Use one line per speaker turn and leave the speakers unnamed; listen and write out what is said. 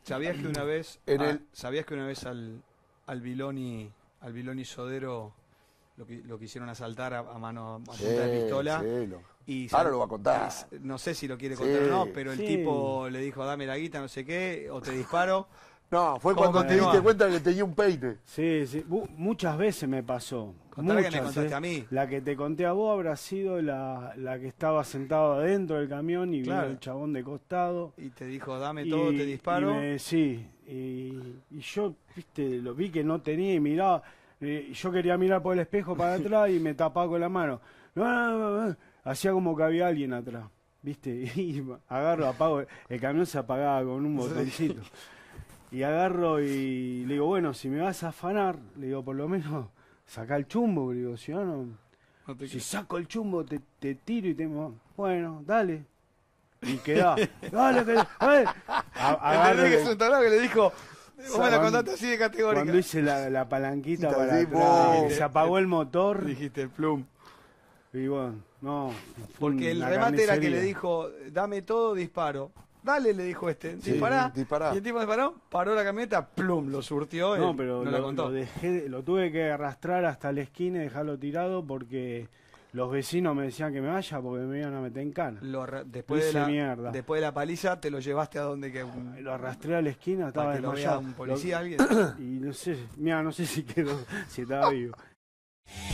¿Sabías que una vez, ¿sabías que una vez al Viloni Sodero lo quisieron asaltar a punta de pistola?
Sí, ahora lo va a contar.
No sé si lo quiere contar o no, pero el tipo le dijo, dame la guita, no sé qué, o te disparo.
No, fue cuando te diste cuenta que tenía un peine.
Sí, sí. Muchas veces me pasó.
Contá la que me contaste a mí.
La que te conté a vos habrá sido la que estaba sentado adentro del camión y vino el chabón de costado.
Y te dijo, dame todo, te disparo.
Sí, y yo, viste, lo vi que no tenía y miraba. Yo quería mirar por el espejo para atrás y me tapaba con la mano. Hacía como que había alguien atrás, viste. Y agarro, apago. El camión se apagaba con un botoncito. Y agarro y le digo, bueno, si me vas a afanar, le digo, por lo menos saca el chumbo, le digo, si no, si saco el chumbo te tiro y te... Bueno, dale. Y quedá, dale, dale.
Agarré que es un tarado que le dijo, vos me la contaste así de categórica.
Cuando hice la palanquita para atrás, se apagó el motor.
Dijiste el plum.
Y bueno, no.
Porque el remate era que le dijo, dame todo, disparo. Dale, le dijo dispará. Y el tipo disparó, paró la camioneta, plum, lo surtió.
No, pero
no la contó.
Lo tuve que arrastrar hasta la esquina y dejarlo tirado porque los vecinos me decían que me vaya porque me iban a meter en cana.
Después de la paliza, te lo llevaste a donde que...
Lo arrastré a la esquina, estaba desmayado.
¿Un policía, alguien?
Y no sé, mira, no sé si quedó, si estaba vivo.